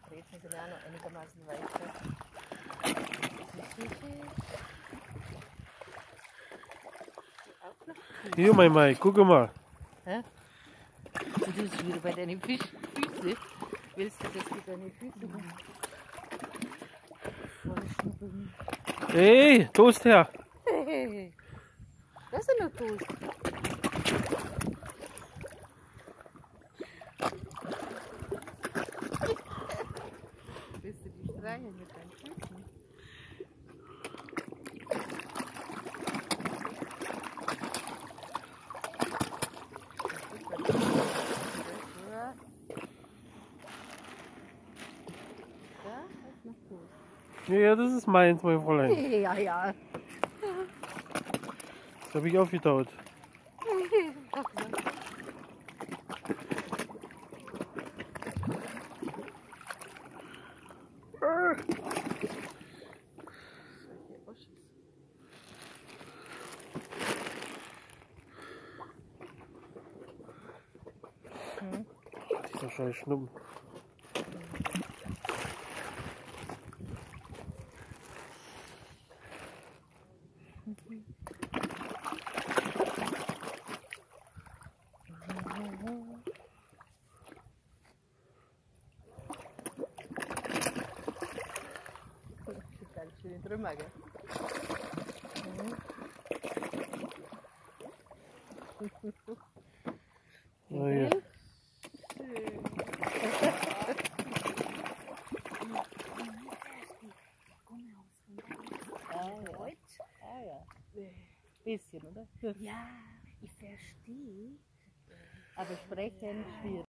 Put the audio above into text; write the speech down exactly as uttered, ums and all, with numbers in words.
Brezen sind ja auch noch einigermaßen weich. Hier, mein Mai, guck mal. Hä? Du bist wieder bei deinen Füßen. Willst du, dass die deine Füße voll schnuppeln? Hey, Toast her. Hey, das ist noch Toast. Willst du die streicheln mit deinen Füßen? Ja, das ist meins, mein Fräulein. Ja, ja. Das habe ich aufgetaut. Das ist wahrscheinlich schlimm. Ganz schön drüber, gell? Oh, ja. Ah ja. Bisschen, oder? Ja, ich verstehe. Aber sprechen schwierig.